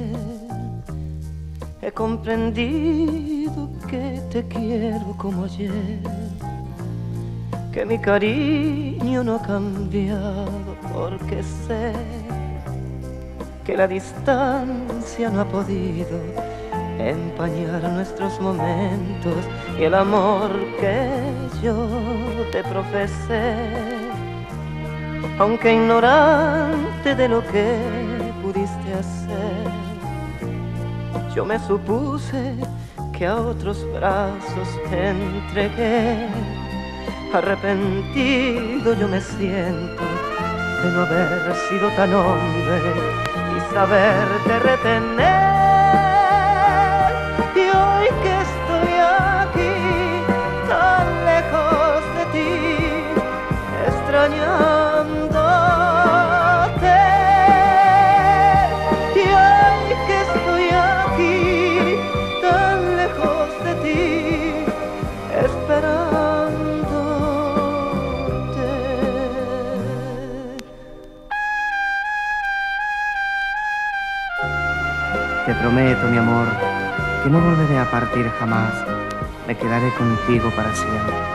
he comprendido que te quiero como ayer, que mi cariño no ha cambiado, porque sé que la distancia no ha podido empañar nuestros momentos y el amor que yo te profesé, aunque ignorante de lo que pudiste hacer. Yo me supuse que a otros brazos te entregué. Arrepentido yo me siento de no haber sido tan hombre y saberte retener. Y hoy que estoy aquí, tan lejos de ti, extrañándote, y hoy que estoy aquí, tan lejos de ti, esperándote. Te prometo, mi amor, que no volveré a partir jamás. Me quedaré contigo para siempre.